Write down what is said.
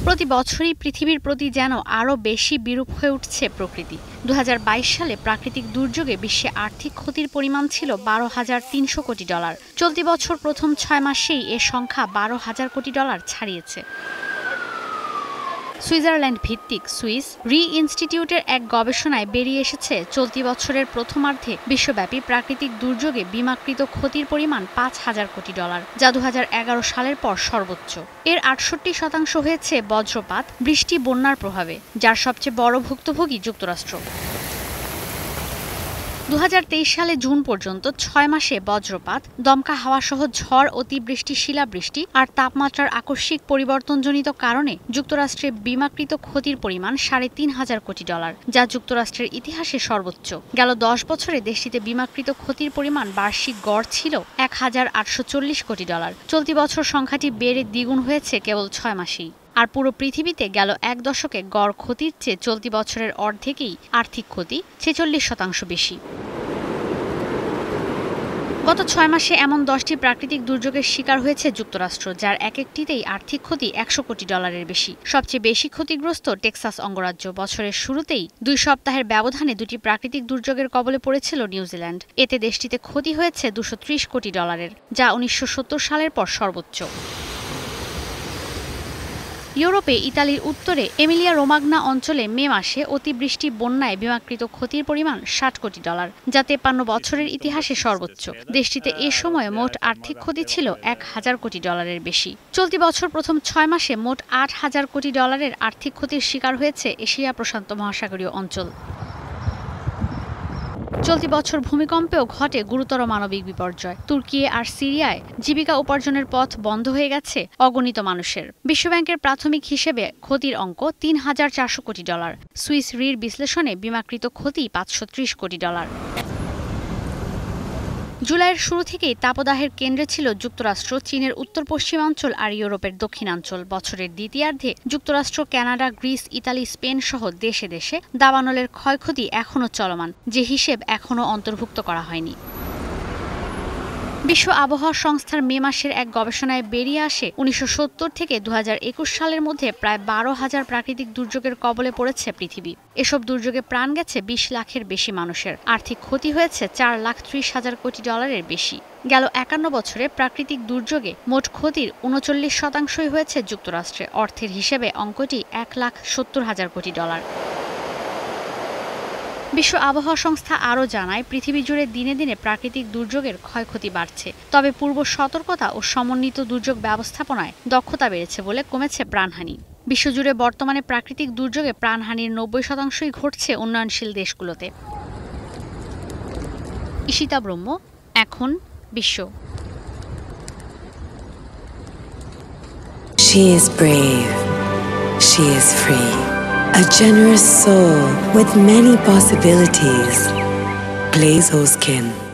প্রতি বছরই পৃথিবীর প্রতি যেন আরও বেশি বিরূপ হয়ে উঠছে প্রকৃতি। 2022 সালে প্রাকৃতিক দুর্যোগে বিশ্বে আর্থিক ক্ষতির পরিমাণ ছিল $12,300 কোটি। চলতি বছর প্রথম 6 মাসেই এ সংখ্যা $12,000 কোটি ছাড়িয়েছে। সুইজারল্যান্ড ভিত্তিক সুইস রি ইনস্টিটিউটের এক গবেষণায় বেরিয়ে এসেছে চলতি বছরের প্রথমার্ধে বিশ্বব্যাপী প্রাকৃতিক দুর্যোগে বিমাকৃত ক্ষতির পরিমাণ $5,000 কোটি, যা 2011 সালের পর সর্বোচ্চ। এর 68% হয়েছে বজ্রপাত, বৃষ্টি, বন্যার প্রভাবে, যার সবচেয়ে বড় ভুক্তভোগী যুক্তরাষ্ট্র। 2023 সালে জুন পর্যন্ত 6 মাসে বজ্রপাত, দমকা হাওয়াসহ ঝড়, অতিবৃষ্টি, শিলাবৃষ্টি আর তাপমাত্রার আকস্মিক পরিবর্তনজনিত কারণে যুক্তরাষ্ট্রে বিমাকৃত ক্ষতির পরিমাণ $3,500 কোটি, যা যুক্তরাষ্ট্রের ইতিহাসে সর্বোচ্চ। গেল 10 বছরে দেশটিতে বিমাকৃত ক্ষতির পরিমাণ বার্ষিক গড় ছিল $1,840 কোটি। চলতি বছর সংখ্যাটি বেড়ে দ্বিগুণ হয়েছে কেবল 6 মাসেই। আর পুরো পৃথিবীতে গেল এক দশকে গড় ক্ষতির চেয়ে চলতি বছরের অর্ধেকেই আর্থিক ক্ষতি, 46% বেশি। গত 6 মাসে এমন 10টি প্রাকৃতিক দুর্যোগের শিকার হয়েছে যুক্তরাষ্ট্র, যার এক একটিতেই আর্থিক ক্ষতি $100 কোটি বেশি। সবচেয়ে বেশি ক্ষতিগ্রস্ত টেক্সাস অঙ্গরাজ্য। বছরের শুরুতেই 2 সপ্তাহের ব্যবধানে 2টি প্রাকৃতিক দুর্যোগের কবলে পড়েছিল নিউজিল্যান্ড। এতে দেশটিতে ক্ষতি হয়েছে $230 কোটি, যা 1970 সালের পর সর্বোচ্চ। ইউরোপে ইতালির উত্তরে এমিলিয়া রোমাগনা অঞ্চলে মে মাসে অতিবৃষ্টি, বন্যায় বিমাকৃত ক্ষতির পরিমাণ $60 কোটি, যা 53 বছরের ইতিহাসে সর্বোচ্চ। দেশটিতে এ সময় মোট আর্থিক ক্ষতি ছিল $1,000 কোটি বেশি। চলতি বছর প্রথম 6 মাসে মোট $8,000 কোটি আর্থিক ক্ষতির শিকার হয়েছে এশিয়া প্রশান্ত মহাসাগরীয় অঞ্চল। চলতি বছর ভূমিকম্পেও ঘটে গুরুতর মানবিক বিপর্যয়। তুর্কি আর সিরিয়ায় জীবিকা উপার্জনের পথ বন্ধ হয়ে গেছে অগণিত মানুষের। বিশ্বব্যাংকের প্রাথমিক হিসেবে ক্ষতির অঙ্ক $3,400 কোটি। সুইস রির বিশ্লেষণে বিমাকৃত ক্ষতি $530 কোটি। জুলাইয়ের শুরু থেকেই তাপদাহের কেন্দ্রে ছিল যুক্তরাষ্ট্র, চীনের উত্তর পশ্চিমাঞ্চল আর ইউরোপের দক্ষিণাঞ্চল। বছরের দ্বিতীয়ার্ধে যুক্তরাষ্ট্র, কানাডা, গ্রিস, ইতালি, স্পেন সহ দেশে দেশে দাবানলের ক্ষয়ক্ষতি এখনও চলমান, যে হিসেব এখনও অন্তর্ভুক্ত করা হয়নি। বিশ্ব আবহাওয়া সংস্থার মে মাসের এক গবেষণায় বেরিয়ে আসে 1970 থেকে 2021 সালের মধ্যে প্রায় 12,000 প্রাকৃতিক দুর্যোগের কবলে পড়েছে পৃথিবী। এসব দুর্যোগে প্রাণ গেছে 20 লাখের বেশি মানুষের। আর্থিক ক্ষতি হয়েছে $4,30,000 কোটি বেশি। গেল 51 বছরে প্রাকৃতিক দুর্যোগে মোট ক্ষতির 39%ই হয়েছে যুক্তরাষ্ট্রে। অর্থের হিসেবে অঙ্কটি $1,70,000 কোটি। বিশ্ব আবহাওয়া সংস্থা আরও জানায়, পৃথিবী জুড়ে দিনে দিনে প্রাকৃতিক দুর্যোগের ক্ষয়ক্ষতি বাড়ছে। তবে পূর্ব সতর্কতা ও সমন্বিত দুর্যোগ ব্যবস্থাপনায় দক্ষতা বেড়েছে বলে কমেছে প্রাণহানি। বিশ্বজুড়ে বর্তমানে প্রাকৃতিক দুর্যোগে প্রাণহানির 90%ই ঘটছে উন্নয়নশীল দেশগুলোতে। ঈশিতা ব্রহ্ম, এখন বিশ্ব। She is brave. She is free. A generous soul with many possibilities. Blaze Skin.